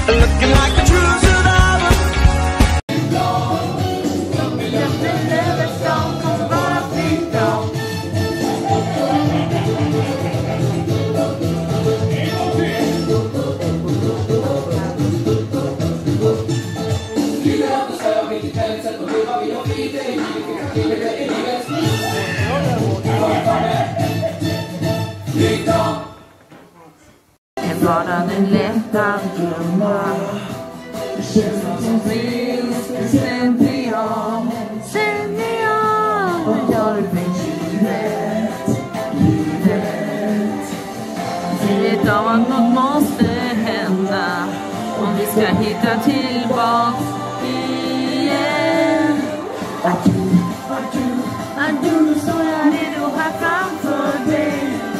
looking like a true survivor. Bara den lätta glömma. Det känns som finns slentrian. Vad gör du för livet? Tydligt av att något måste hända om vi ska hitta tillbaks igen. Du så jag redo här framför dig.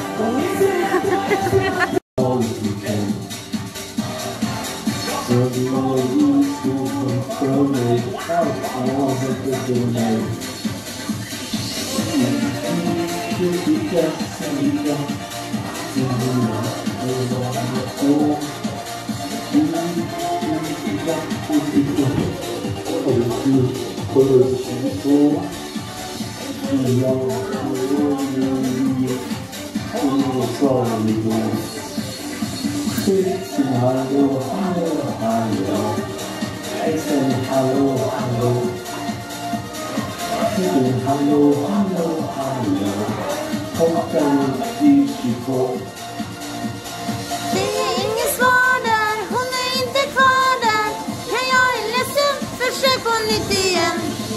Det är ingen svar där, hon är inte kvar där. Ja, jag är ledsen, försök på nytt igen.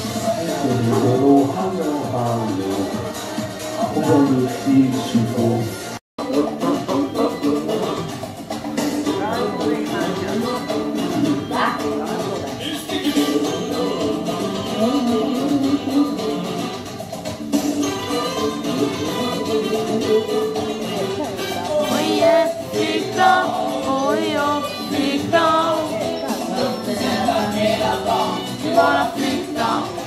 Bara flytta.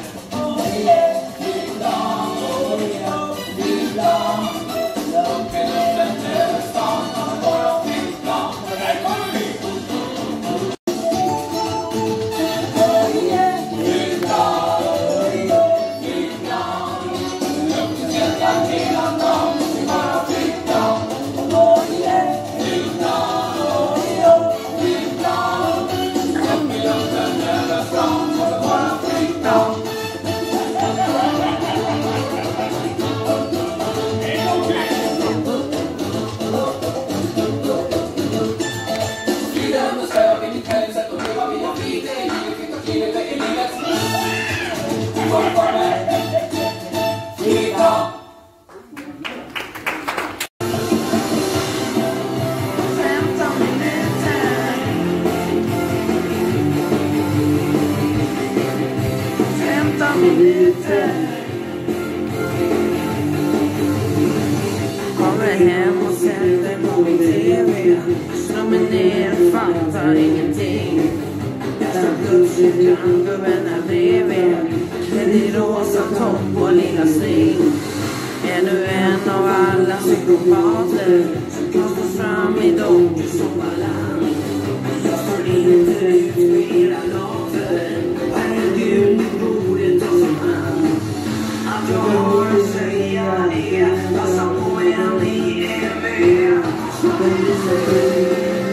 Kommer hem och sätter på min TV. Slår mig ner, fattar ingenting. Kastar plötsligt granngubben här bredvid. Klädd i rosa topp och lilla sling. Är du en av alla psykopater som kastas fram i dokusåpaland? Jag står inte ut med era lager. Herregud, mitt bordet tar som hand. Att jag har att säga är passa på en ni är med. Så det blir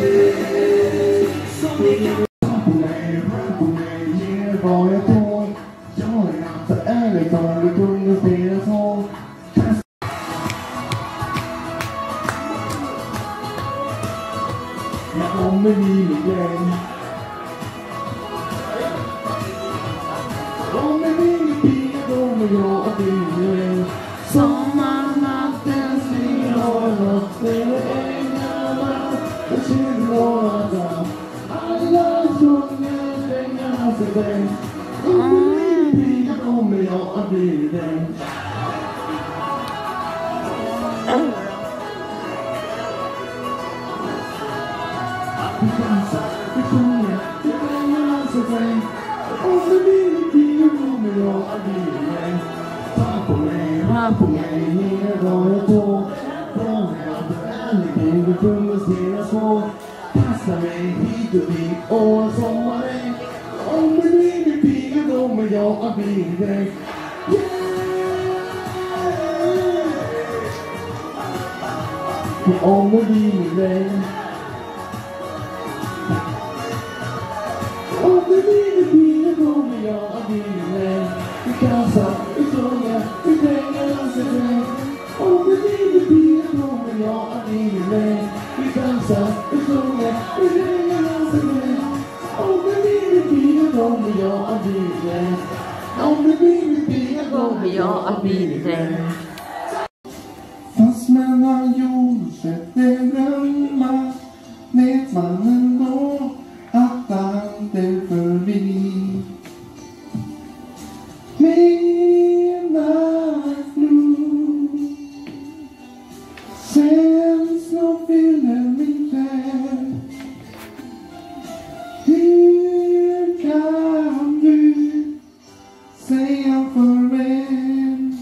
som ni kan. På mig, ge vad jag tål. Jag är inte ärligt om du kunde spela så. Jag kommer bli igen. Om det blir pil, kommer jag att bli igen. Sommarnatten slyr och natten är änglarna. Jag känner några. Alla sjunger länge för dig. Om det blir pil, kommer jag att bli den. Vi dansar, vi sjunger, det regnar så fräng. Om det blir pil, kommer jag att bli den. Ta på mig, ner var jag på. Från jag inte ärlig, du kunde spela så. Passa mig hit och dit och sommaren. Om du blir min piga kommer jag att bli dig. Om du blir min vän. Om du blir min piga kommer jag att bli dig. Vi kastar, vi sjunga, vi sjunger oss i väg. Om du blir min piga kommer jag att bli dig. Vi dansar, vi sjunger, vi sjunger oss i väg. Om du blir min piga kommer jag att bli dig. Om du blir min piga kommer jag att bli dig. Fast mellan jordsätter drömmar vet man ändå att allt är förbi. Midnight blue känslor fyller min själ. Hur kan du säga farväl?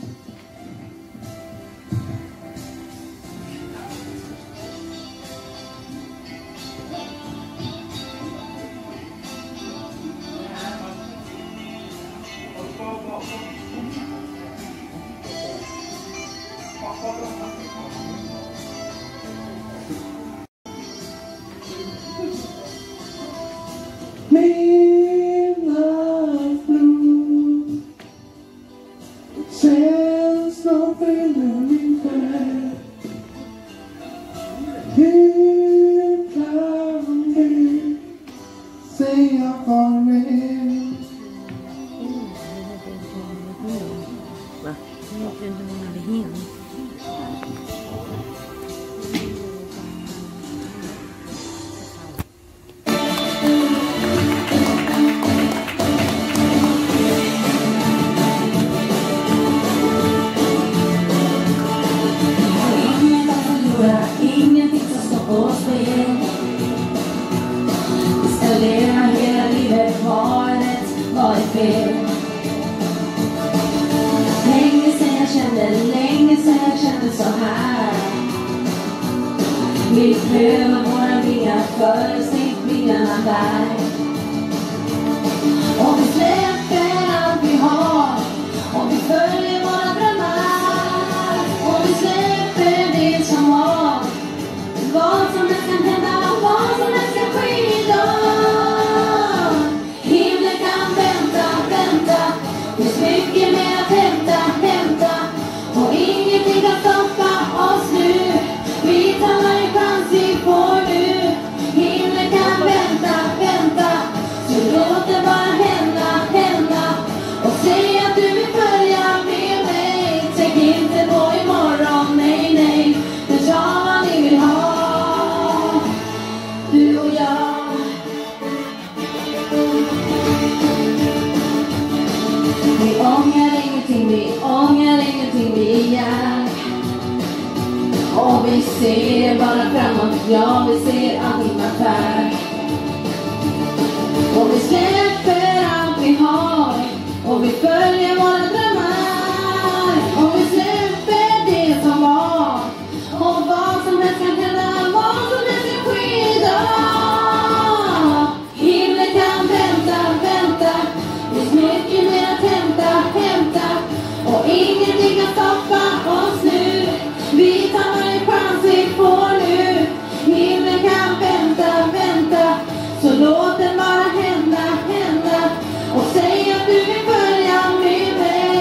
Midnight blue känslor fyller min själ. Hur kan du säga farväl? Va? Jag vet inte vad det är. Ingenting som står på spel. Vi ska leva hela livet, valet var ett fel. Länge sen jag kände så här. Vi prövar våra vingar för snittvingarna där. Om vi släpper allt vi har, om vi följer våra drömmar, om vi släpper det som var. Vad som helst kan hända, vad som helst kan ske idag. Himlen kan vänta. Det finns mycket mer att hämta. Och ingenting kan stoppa oss nu. Vi tar varje chans vi får nu. Himlen kan vänta. Så låt det bara hända. Och säg att du vill följa med mig. Tänk inte på imorgon, nej. Det tar vad ni vill ha. Du och jag. Vi ångrar ingenting vi gör. Och vi ser bara framåt, ja vi ser allting med färg. Och vi släpper allt vi har, och vi följer våra drömmar. Och vi släpper det som var, och vad som helst kan hända, vad som helst kan ske idag. Himlen kan vänta. Det finns mycket mer att hämta. Och ingenting kan stoppa oss nu. Vi tar varje chans vi får nu. Himlen kan vänta. Så låt den bara hända. Och säg att du vill följa med mig.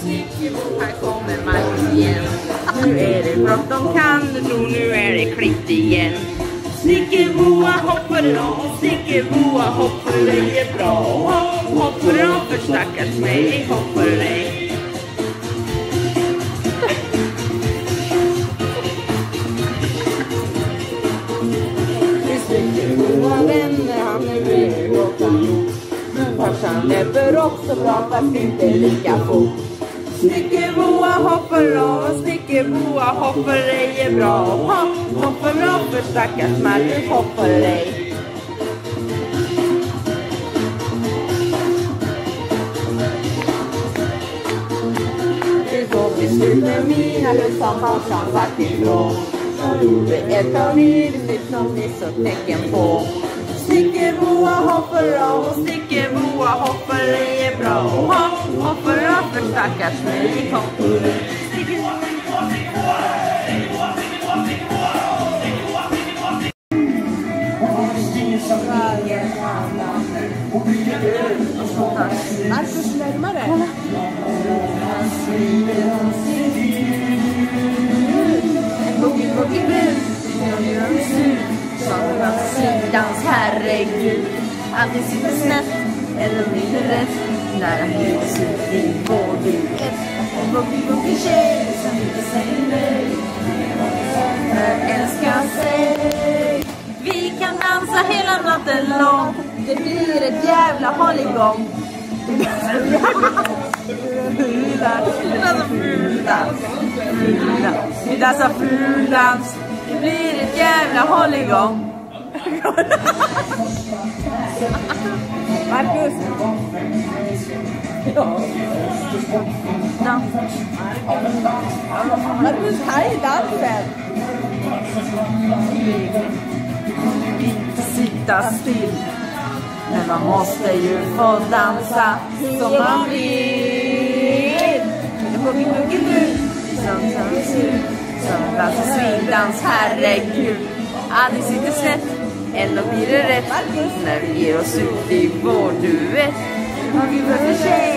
Här kommer Marcus igen. Nu är det bråttom, kan du tro, nu är det klippt igen. Snickerboa hoppar av, snickerboa hoppar dig är bra. Hoppar av för stackars mig, hoppar dig. Snickerboa vänner, han är väldigt gott han gjort. Men farsan löper också bra fast inte lika fort. Snickerboa hoppar av, snickerboa hoppar dig är bra. Hoppar av för stackars Marcus hoppar dig. Det får bli slut med mina hus som farsan vart ifrån. Jag gjorde ett av livet som ni så tecken på. Snickerboa hoppar av och snickerboa hoppar dig är bra. Hoppar av för stackars mig hoppar dig. Marcus närmare. En boogie-boogie-bur. Sidans herregud. Alltid sitter snett eller blir rätt. När han blir slut får du ett. En boogie-boogie-tjej som inte säger nej. Älskar sig. Vi kan dansa hela natten lång. Det blir ett jävla hålligång. Det dansar fuldans. Det blir ett jävla hålligång. Marcus. Marcus, här är dansen. Inte sitta still. Men man måste ju få dansa som man vill. Som dansar svindans, herregud. Aldrig sitter snett, ändå blir det rätt. När vi ger oss ut i vår duett. Har vi behöver tjej.